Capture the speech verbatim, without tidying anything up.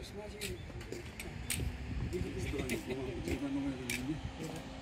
Terus maju. Ini itu setelah itu, jangan nomor ini.